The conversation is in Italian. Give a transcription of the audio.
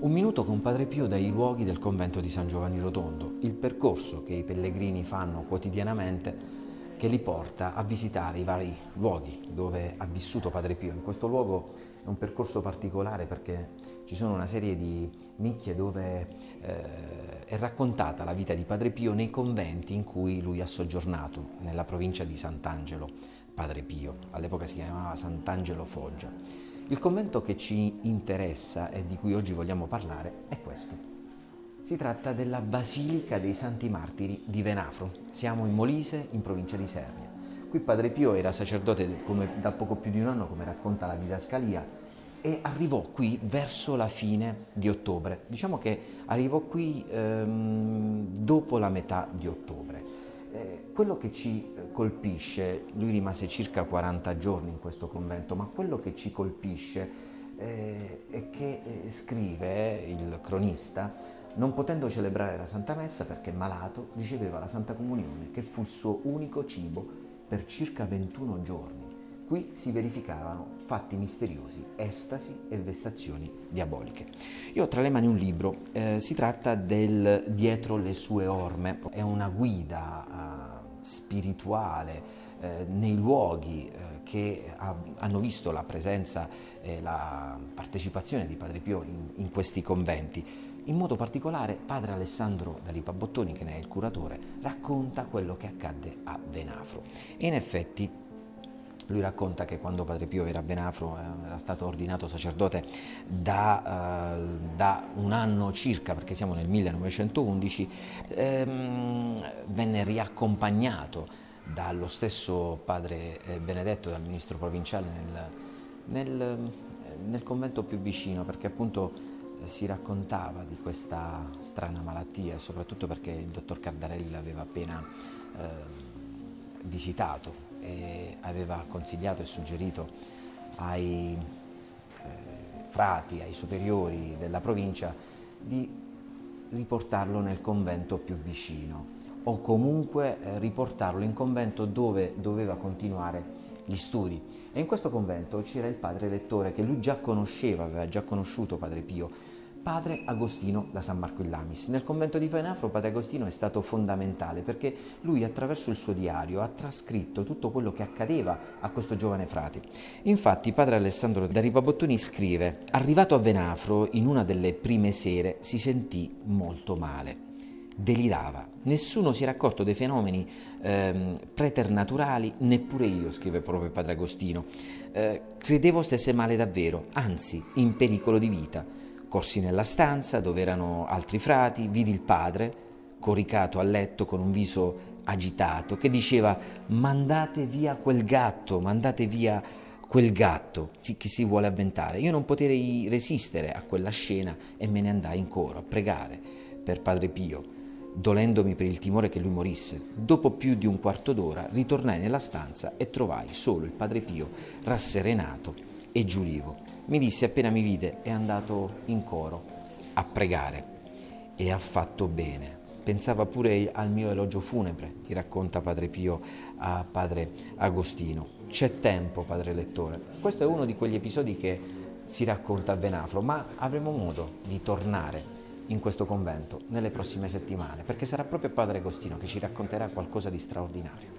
Un minuto con Padre Pio dai luoghi del convento di San Giovanni Rotondo, il percorso che i pellegrini fanno quotidianamente che li porta a visitare i vari luoghi dove ha vissuto Padre Pio. In questo luogo è un percorso particolare perché ci sono una serie di nicchie dove è raccontata la vita di Padre Pio nei conventi in cui lui ha soggiornato, nella provincia di Sant'Angelo Padre Pio, all'epoca si chiamava Sant'Angelo Foggia. Il convento che ci interessa e di cui oggi vogliamo parlare è questo. Si tratta della Basilica dei Santi Martiri di Venafro. Siamo in Molise, in provincia di Sernia. Qui Padre Pio era sacerdote da poco più di un anno, come racconta la didascalia, e arrivò qui verso la fine di ottobre. Diciamo che arrivò qui dopo la metà di ottobre. Quello che ci colpisce, lui rimase circa 40 giorni in questo convento, ma quello che ci colpisce è che scrive il cronista, non potendo celebrare la Santa Messa perché malato, riceveva la Santa Comunione, che fu il suo unico cibo per circa 21 giorni. Qui si verificavano fatti misteriosi, estasi e vessazioni diaboliche. Io ho tra le mani un libro, si tratta del Dietro le sue orme, è una guida spirituale nei luoghi che hanno visto la presenza e la partecipazione di Padre Pio in questi conventi. In modo particolare Padre Alessandro da Lipa Bottoni, che ne è il curatore, racconta quello che accadde a Venafro. E in effetti lui racconta che quando Padre Pio era a Venafro, era stato ordinato sacerdote da un anno circa, perché siamo nel 1911, venne riaccompagnato dallo stesso Padre Benedetto, dal ministro provinciale, nel convento più vicino, perché appunto si raccontava di questa strana malattia, e soprattutto perché il dottor Cardarelli l'aveva appena visitato e aveva consigliato e suggerito ai frati, ai superiori della provincia di riportarlo nel convento più vicino o comunque riportarlo in convento dove doveva continuare gli studi. E in questo convento c'era il padre lettore che lui già conosceva, aveva già conosciuto Padre Pio, Padre Agostino da San Marco in Lamis. Nel convento di Venafro Padre Agostino è stato fondamentale perché lui attraverso il suo diario ha trascritto tutto quello che accadeva a questo giovane frate. Infatti Padre Alessandro da Lipa Bottoni scrive: arrivato a Venafro in una delle prime sere si sentì molto male. Delirava, nessuno si era accorto dei fenomeni preternaturali, neppure io, scrive proprio Padre Agostino. Credevo stesse male davvero, anzi in pericolo di vita. Corsi nella stanza dove erano altri frati, vidi il padre, coricato a letto con un viso agitato, che diceva: mandate via quel gatto, mandate via quel gatto che si vuole avventare. Io non poteai resistere a quella scena e me ne andai in coro a pregare per Padre Pio, dolendomi per il timore che lui morisse. Dopo più di un quarto d'ora ritornai nella stanza e trovai solo il Padre Pio rasserenato e giulivo. Mi disse appena mi vide: è andato in coro a pregare e ha fatto bene. Pensava pure al mio elogio funebre, gli racconta Padre Pio a Padre Agostino. C'è tempo, padre lettore. Questo è uno di quegli episodi che si racconta a Venafro, ma avremo modo di tornare in questo convento nelle prossime settimane, perché sarà proprio Padre Agostino che ci racconterà qualcosa di straordinario.